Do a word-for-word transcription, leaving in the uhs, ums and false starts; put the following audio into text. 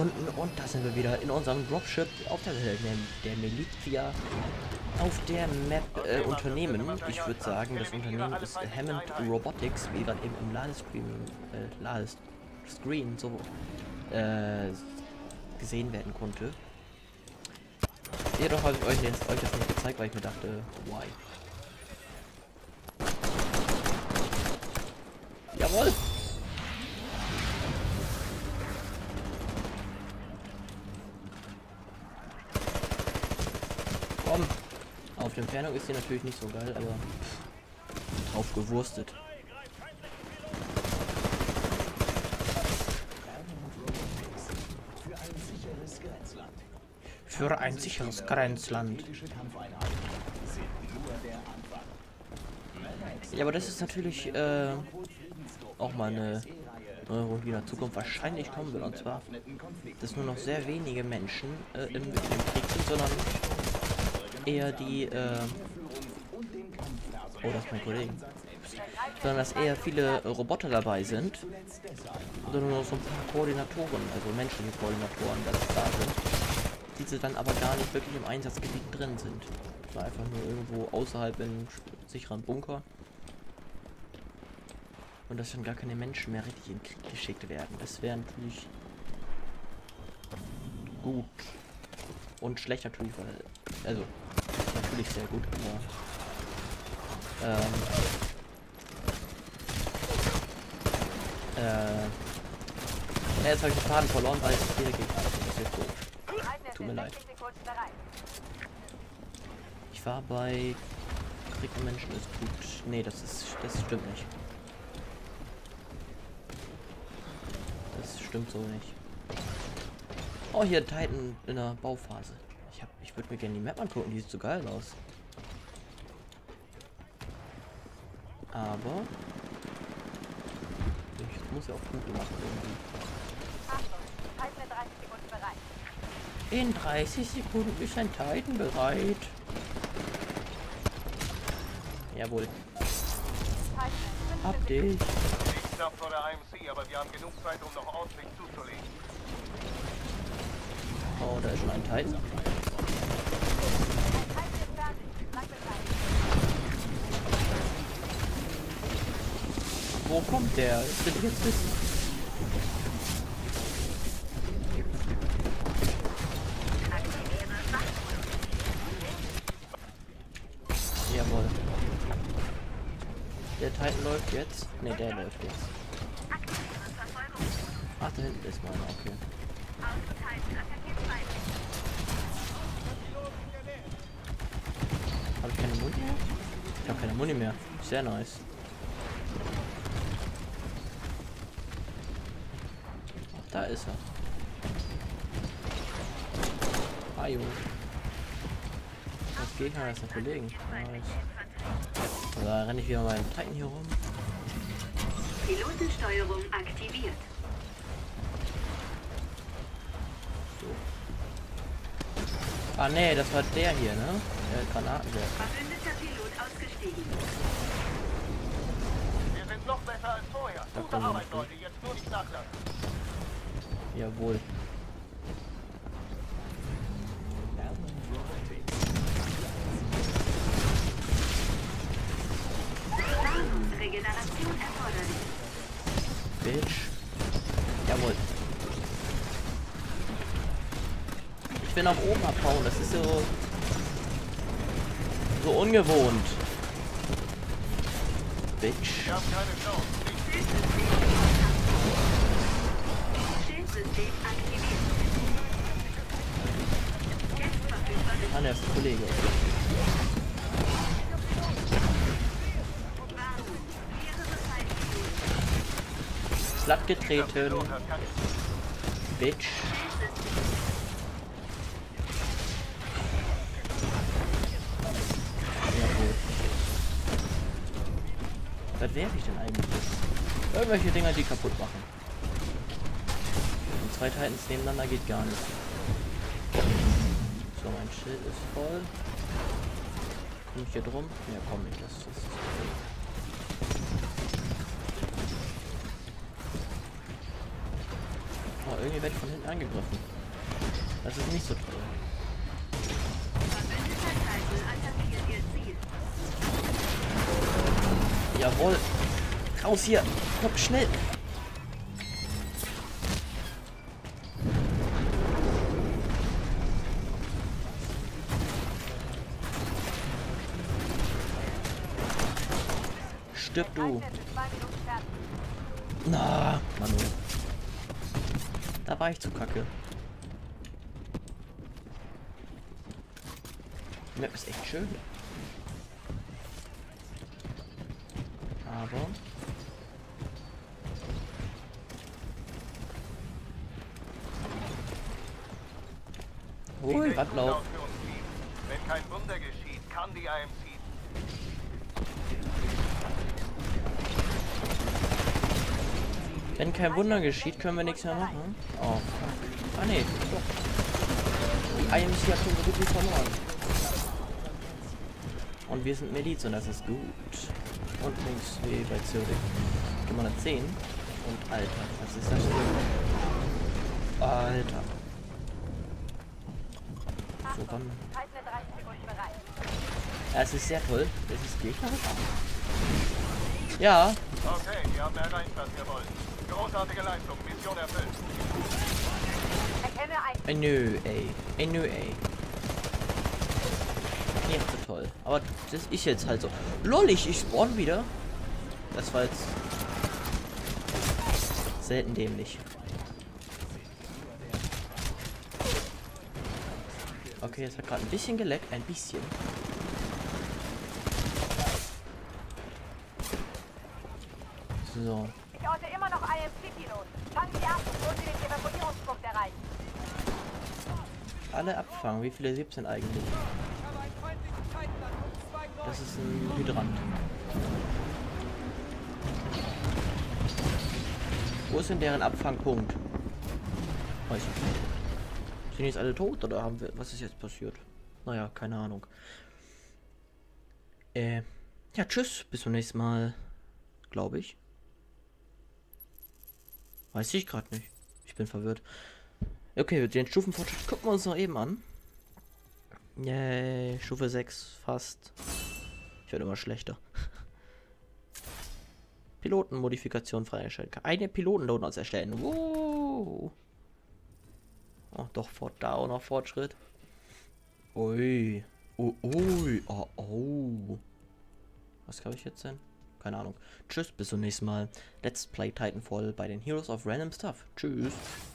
gefunden und da sind wir wieder in unserem Dropship auf der, der, der Militia auf der Map äh, Unternehmen. Ich würde sagen, das Unternehmen ist Hammond Robotics, wie gerade eben im Ladescreen, äh, Ladescreen so äh, gesehen werden konnte. Jedoch habe ich euch jetzt, euch das nicht gezeigt, weil ich mir dachte, why? Jawohl! Komm! Auf der Entfernung ist sie natürlich nicht so geil, aber pff, drauf gewurstet. Für ein sicheres Grenzland. Ja, aber das ist natürlich äh, auch mal eine Neuerung, die in der Zukunft wahrscheinlich kommen wird. Und zwar, dass nur noch sehr wenige Menschen äh, im, im Krieg sind, sondern eher die, äh, oh, das ist mein Kollege, sondern dass eher viele Roboter dabei sind, sondern nur noch so ein paar Koordinatoren, also menschliche Koordinatoren, das da sind, diese dann aber gar nicht wirklich im Einsatzgebiet drin sind, sondern einfach nur irgendwo außerhalb in sicheren Bunker. Und dass dann gar keine Menschen mehr richtig in den Krieg geschickt werden. Das wäre natürlich gut. Und schlecht natürlich, weil, also, natürlich sehr gut, aber, ähm, äh, jetzt habe ich den Faden verloren, weil es hier geht. Das ist jetzt doof. Tut mir leid. Ich war bei Krieg der Menschen ist gut. Nee, das ist, das stimmt nicht. Das stimmt so nicht. Oh, hier Titan in der Bauphase. Ich hab, ich würde mir gerne die Map angucken, die sieht so geil aus. Aber ich muss ja auch Punkte machen irgendwie. In dreißig Sekunden ist ein Titan bereit. Jawohl. Hab dich. Knapp vor der I M C, aber wir haben genug Zeit, um noch Ausweg zuzulegen. Oh, da ist schon ein Titan. Wo kommt der? Das will ich jetzt wissen. Jawohl. Der Titan läuft jetzt. Ne, der läuft jetzt. Ach, da hinten ist meiner, okay. Habe ich keine Muni mehr? Ich habe keine Muni mehr. Sehr nice. Ach, da ist er. Ajo. Das Gegner ist ein Kollegen. Nice. Da renne ich wieder meinen Titan hier rum. Pilotensteuerung aktiviert. So. Ah ne, das war der hier, ne? Der Granatenwerfer. Verbündeter Pilot ausgestiegen. Wir sind noch besser als vorher. Da Gute kommen wir Arbeit, nicht Leute. Jetzt nur nicht nachlassen. Jawohl. Regeneration erforderlich. Bitch. Jawohl. Ich will nach oben abhauen. Das ist so so ungewohnt. Bitch. Wir haben keine Chance. Schildsystem aktiviert. Jetzt verfügbar ist Ah, der ist ein Kollege. Platt getreten. Bitch. Jawohl. Was werfe ich denn eigentlich? Irgendwelche Dinger, die kaputt machen. Und zwei Titans nebeneinander geht gar nicht. So, mein Schild ist voll. Komm ich hier drum? Ja, komm ich. Das ist. Oh, irgendwie werde ich von hinten angegriffen. Das ist nicht so toll. Verbündeter Titan attackiert ihr Ziel. Jawohl. Raus hier. Komm, schnell. Stirb du. Na, Manu. Da war ich zu kacke. Die Map ist echt schön. Aber... Ui, Wandlauf. Wenn kein Wunder geschieht, kann die I M C. Wenn kein Wunder geschieht, können wir nichts mehr machen. Oh, fuck. Ah, nee, doch. Die I M C hat schon so gut wie verloren. Und wir sind Miliz und das ist gut. Und links wie bei Zürich. Gehen wir dann zehn. Und Alter, was ist das denn? Alter. So, dann. Ja, es ist sehr toll. Das ist gegnerisch. Ja. Okay, wir haben erreicht, was wir wollen. Großartige Leistung, Mission erfüllt. Ey, nö, ey. Ey, nö, ey. Nicht so toll. Aber das ist jetzt halt so. Lol, ich, ich spawn wieder. Das war jetzt selten dämlich. Okay, es hat gerade ein bisschen geleckt. Ein bisschen. So. Ich orte immer noch I M C-Pilot. Fangen Sie ab, bevor Sie den Evakuierungspunkt erreichen. Alle abfangen. Wie viele siebzehn eigentlich? Das ist ein Hydrant. Wo ist denn deren Abfangpunkt? Weiß ich nicht. Sind jetzt alle tot oder haben wir... Was ist jetzt passiert? Naja, keine Ahnung. Äh... Ja, tschüss. Bis zum nächsten Mal. Glaube ich. Weiß ich gerade nicht. Ich bin verwirrt. Okay, den Stufenfortschritt gucken wir uns noch eben an. Yay, Stufe sechs fast. Ich werde immer schlechter. Pilotenmodifikation freigeschaltet. Eine Piloten-Donuts erstellen. Wow. Oh, doch, fort da auch noch Fortschritt. Ui. Oh, ui. Oh, oh. Was habe ich jetzt denn? Keine Ahnung. Tschüss, bis zum nächsten Mal. Let's Play Titanfall bei den Heroes of Random Stuff. Tschüss.